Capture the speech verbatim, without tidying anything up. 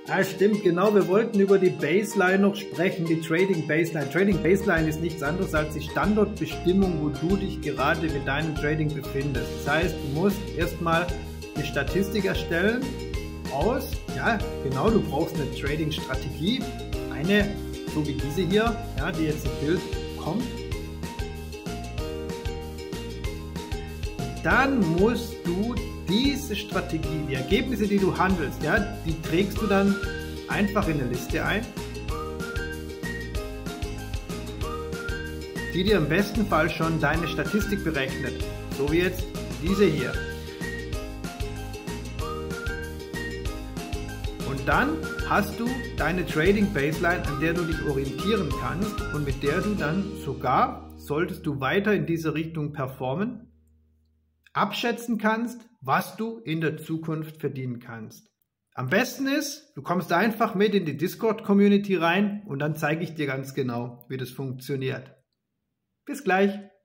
Ah, stimmt, genau. Wir wollten über die Baseline noch sprechen, die Trading Baseline. Trading Baseline ist nichts anderes als die Standortbestimmung, wo du dich gerade mit deinem Trading befindest. Das heißt, du musst erstmal eine Statistik erstellen aus, ja, genau, du brauchst eine Trading-Strategie, eine, so wie diese hier, ja, die jetzt im Bild kommt. Dann musst du diese Strategie, die Ergebnisse, die du handelst, ja, die trägst du dann einfach in eine Liste ein, die dir im besten Fall schon deine Statistik berechnet, so wie jetzt diese hier. Und dann hast du deine Trading Baseline, an der du dich orientieren kannst und mit der du dann sogar, solltest du weiter in diese Richtung performen, abschätzen kannst, was du in der Zukunft verdienen kannst. Am besten ist, du kommst einfach mit in die Discord-Community rein und dann zeige ich dir ganz genau, wie das funktioniert. Bis gleich!